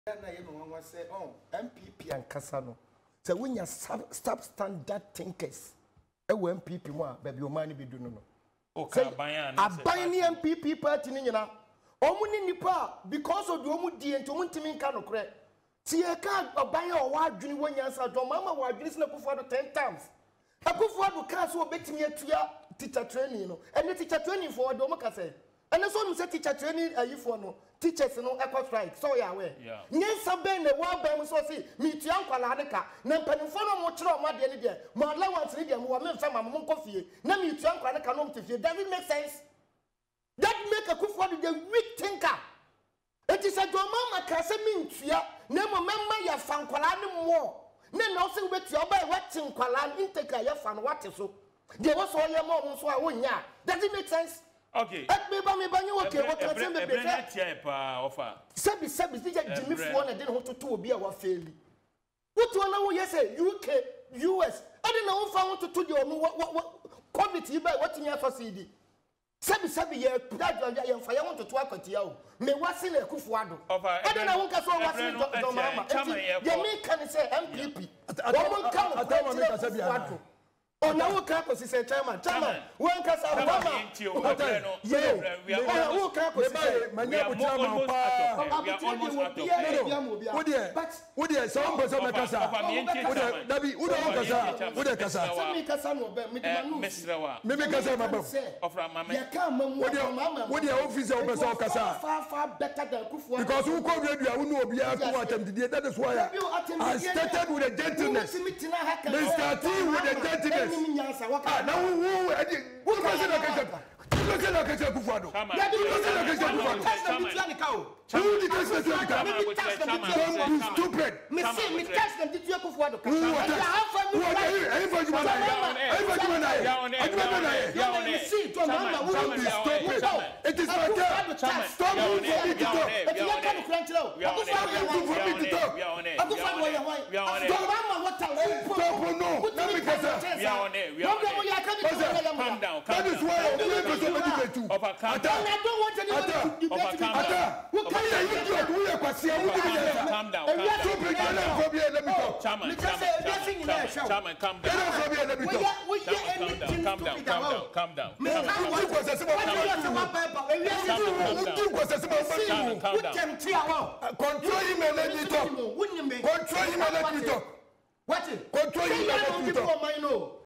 say, oh, NPP and Kasano. So when you substandard thinkers, MPP more, baby, your money be doing no. Okay, I buy any MPP party, you know. Omuni nipa because of the omudi and to muntimin cano crack. See a card or buy a wide dream when you answer John Mahama were listening for 10 times. I put forward the cars who bet me to your teacher training, and the teacher training for Domacase. And the son said teacher training a you for no teachers no equal strike. So ya way. Yes, some band the wild band so see me to Uncle Lanaka, Nampanfono Motra, my dear Lydia, my allowance Lydia, who are some among coffee. Name you to Uncle Lanaka to you. Does it make sense? That make a good for the weak thinker. It is a John Mahama Casamin, ya, name a member ya fan Qualan more. Then also with your by watching Qualan intake your fan what is so. There was all your mom, so I won't ya. Does it make sense? Okay. Okay, what can I say? Offer. Sabi, Jimmy Fwan and then how to be our failure. What do I know? Yes, UK, US. I don't know if I want to do what committee by watching your facility. Sabi, yeah, fire want to talk at you. May what's in a Kufuado. I don't know what's in the Mama. You can say MPP. I don't come. Oh, now what campus is a chairman. One cast of Mama. Yeah, what campus is my name? But would you some person of Casa? Dabi, would a Casa? Maybe Casa of Mamma. Would your office of Casa? Far better than Kufu. Because who come here, you know, be able to attempt the that is why I started with a gentleness. They started with a gentleness. Now who stupid. It is my turn. Stop me to talk. That is why I don't want anyone to calm down. Control him and let me talk. Control him and let me talk. What? Control him and let me talk.